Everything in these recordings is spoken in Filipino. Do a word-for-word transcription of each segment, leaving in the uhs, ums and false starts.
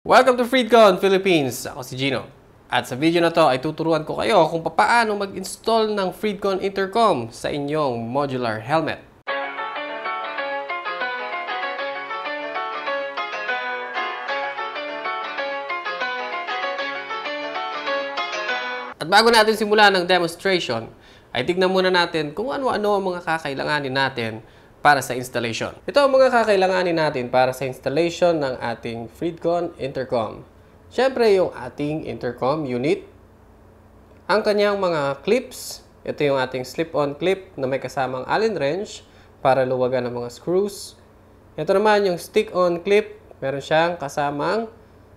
Welcome to Freedcon Philippines! Ako si Gino. At sa video na to ay tuturuan ko kayo kung paano mag-install ng Freedcon Intercom sa inyong modular helmet. At bago natin simulan ng demonstration, ay tignan muna natin kung ano-ano ang mga kakailanganin natin para sa installation. Ito ang mga kakailanganin natin para sa installation ng ating Freedcon Intercom. Siyempre, yung ating intercom unit, ang kanyang mga clips, ito yung ating slip-on clip na may kasamang Allen wrench para luwagan ng mga screws. Ito naman yung stick-on clip, meron siyang kasamang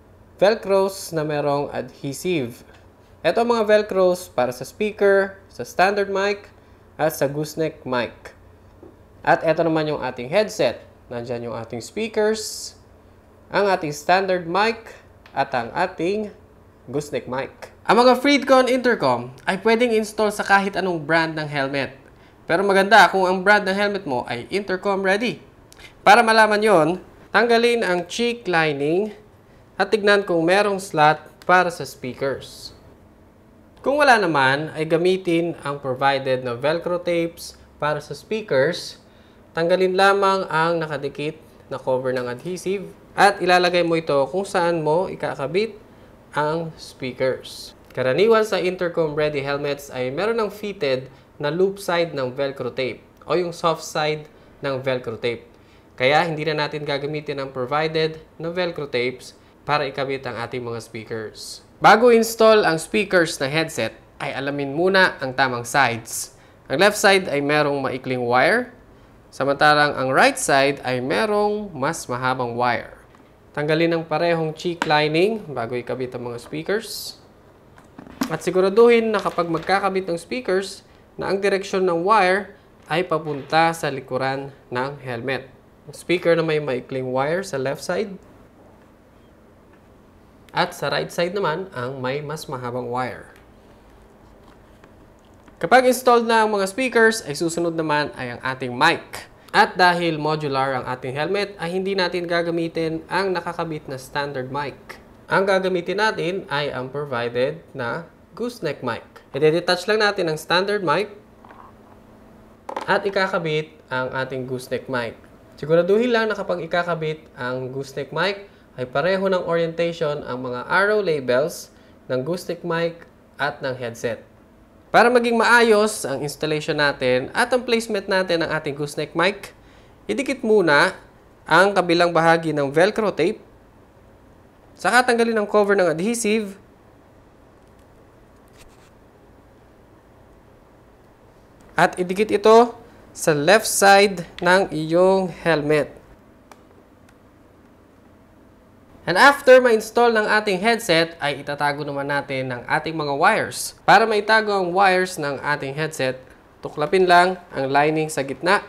velcros na merong adhesive. Ito ang mga velcros para sa speaker, sa standard mic, at sa gooseneck mic. At ito naman yung ating headset. Nandyan yung ating speakers, ang ating standard mic, at ang ating gooseneck mic. Ang mga Freedcon Intercom ay pwedeng install sa kahit anong brand ng helmet. Pero maganda kung ang brand ng helmet mo ay intercom ready. Para malaman yon, tanggalin ang cheek lining at tignan kung merong slot para sa speakers. Kung wala naman, ay gamitin ang provided na velcro tapes para sa speakers. Tanggalin lamang ang nakadikit na cover ng adhesive at ilalagay mo ito kung saan mo ikakabit ang speakers. Karaniwan sa intercom ready helmets ay meron ng fitted na loop side ng velcro tape o yung soft side ng velcro tape. Kaya hindi na natin gagamitin ang provided na velcro tapes para ikabit ang ating mga speakers. Bago install ang speakers na headset, ay alamin muna ang tamang sides. Ang left side ay merong maikling wire, samantalang ang right side ay merong mas mahabang wire. Tanggalin ang parehong cheek lining bago ikabit ang mga speakers. At siguraduhin na kapag magkakabit ng speakers, na ang direksyon ng wire ay papunta sa likuran ng helmet. Ang speaker na may maikling wire sa left side, at sa right side naman ang may mas mahabang wire. Kapag installed na ang mga speakers, ay susunod naman ay ang ating mic. At dahil modular ang ating helmet, ay hindi natin gagamitin ang nakakabit na standard mic. Ang gagamitin natin ay ang provided na gooseneck mic. I-detach lang natin ang standard mic at ikakabit ang ating gooseneck mic. Siguraduhin lang na kapag ikakabit ang gooseneck mic, ay pareho ng orientation ang mga arrow labels ng gooseneck mic at ng headset. Para maging maayos ang installation natin at ang placement natin ng ating gooseneck mic, idikit muna ang kabilang bahagi ng velcro tape, saka tanggalin ang cover ng adhesive, at idikit ito sa left side ng iyong helmet. And after ma-install ng ating headset, ay itatago naman natin ng ating mga wires. Para maitago ang wires ng ating headset, tuklapin lang ang lining sa gitna.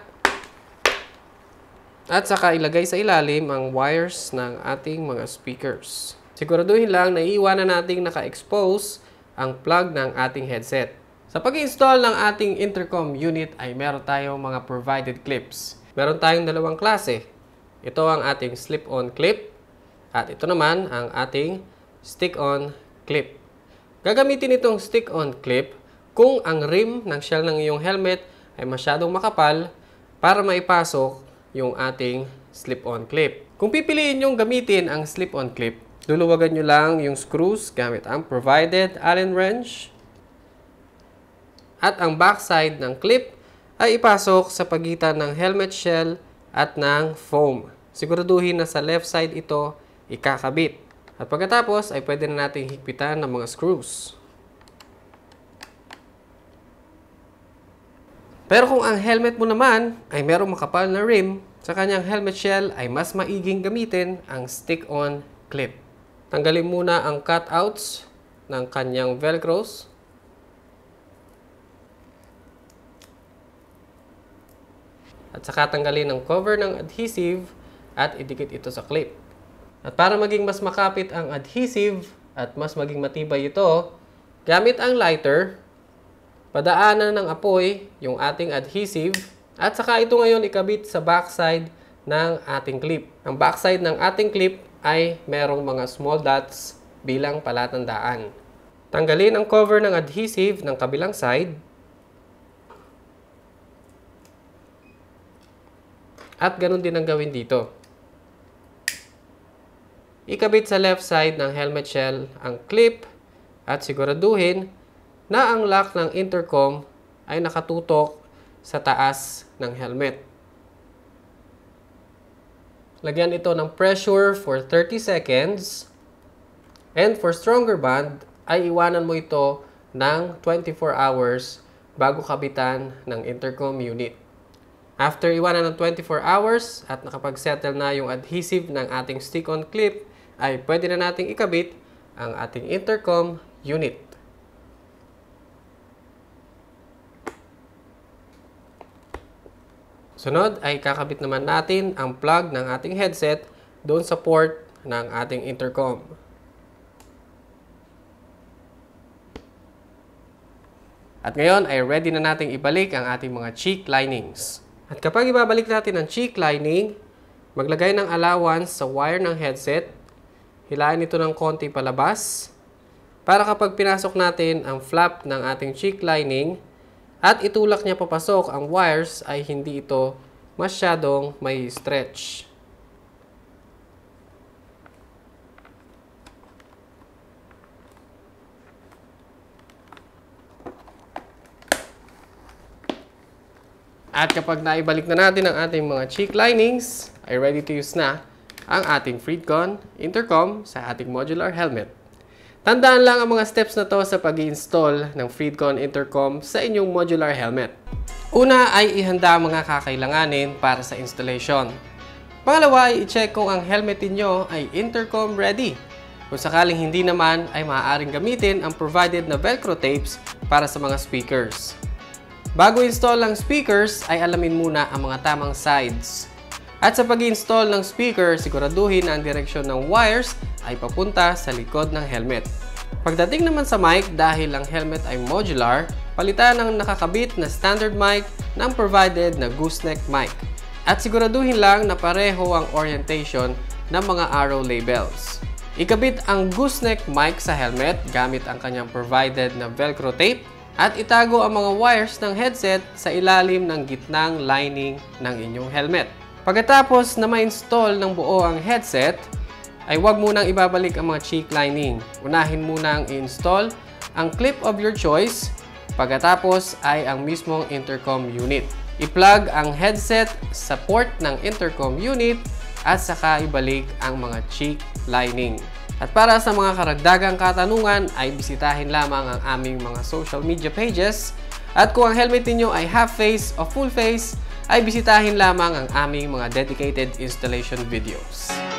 At saka ilagay sa ilalim ang wires ng ating mga speakers. Siguraduhin lang na iiwanan nating naka-expose ang plug ng ating headset. Sa pag-install ng ating intercom unit ay meron tayong mga provided clips. Meron tayong dalawang klase. Ito ang ating slip-on clip. At ito naman ang ating stick-on clip. Gagamitin itong stick-on clip kung ang rim ng shell ng iyong helmet ay masyadong makapal para maipasok yung ating slip-on clip. Kung pipiliin nyong gamitin ang slip-on clip, luluwagan nyo lang yung screws gamit ang provided Allen wrench. At ang backside ng clip ay ipasok sa pagitan ng helmet shell at ng foam. Siguraduhin na sa left side ito ikakabit. At pagkatapos ay pwede na nating higpitan ng mga screws. Pero kung ang helmet mo naman ay merong makapal na rim, sa kanyang helmet shell ay mas maiging gamitin ang stick-on clip. Tanggalin muna ang cutouts ng kanyang velcros. At saka tanggalin ang cover ng adhesive at idikit ito sa clip. At para maging mas makapit ang adhesive at mas maging matibay ito, gamit ang lighter, padaanan ng apoy yung ating adhesive, at saka ito ngayon ikabit sa backside ng ating clip. Ang backside ng ating clip ay merong mga small dots bilang palatandaan. Tanggalin ang cover ng adhesive ng kabilang side. At ganun din ang gawin dito. Ikabit sa left side ng helmet shell ang clip at siguraduhin na ang lock ng intercom ay nakatutok sa taas ng helmet. Lagyan ito ng pressure for thirty seconds. And for stronger bond, ay iwanan mo ito ng twenty-four hours bago kabitan ng intercom unit. After iwanan ng twenty-four hours at nakapag-settle na yung adhesive ng ating stick-on clip, ay pwede na nating ikabit ang ating intercom unit. Sunod ay kakabit naman natin ang plug ng ating headset doon sa port ng ating intercom. At ngayon ay ready na nating ibalik ang ating mga cheek linings. At kapag ibabalik natin ang cheek lining, maglagay ng allowance sa wire ng headset. Hilain ito ng konti palabas para kapag pinasok natin ang flap ng ating cheek lining at itulak niya papasok ang wires ay hindi ito masyadong may stretch. At kapag naibalik na natin ang ating mga cheek linings, ay ready to use na ang ating Freedcon intercom sa ating modular helmet. Tandaan lang ang mga steps na to sa pag-i-install ng Freedcon intercom sa inyong modular helmet. Una ay ihanda ang mga kakailanganin para sa installation. Pangalawa ay i-check kung ang helmet niyo ay intercom ready. Kung sakaling hindi naman ay maaaring gamitin ang provided na velcro tapes para sa mga speakers. Bago install ang speakers ay alamin muna ang mga tamang sides. At sa pag-install ng speaker, siguraduhin na ang direksyon ng wires ay papunta sa likod ng helmet. Pagdating naman sa mic, dahil ang helmet ay modular, palitan ang nakakabit na standard mic ng provided na gooseneck mic. At siguraduhin lang na pareho ang orientation ng mga arrow labels. Ikabit ang gooseneck mic sa helmet gamit ang kanyang provided na velcro tape at itago ang mga wires ng headset sa ilalim ng gitnang lining ng inyong helmet. Pagkatapos na ma-install ng buo ang headset, ay huwag munang ibabalik ang mga cheek lining. Unahin munang i-install ang clip of your choice, pagkatapos ay ang mismong intercom unit. I-plug ang headset sa port ng intercom unit at saka ibalik ang mga cheek lining. At para sa mga karagdagang katanungan ay bisitahin lamang ang aming mga social media pages. At kung ang helmet niyo ay half face o full face, ay bisitahin lamang ang aming mga dedicated installation videos.